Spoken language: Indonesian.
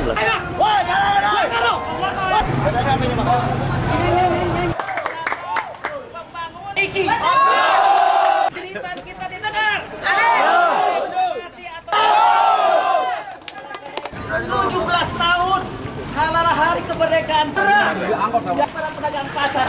Woi, cerita kita didengar. 17 tahun adalah hari kemerdekaan. Para pedagang pasar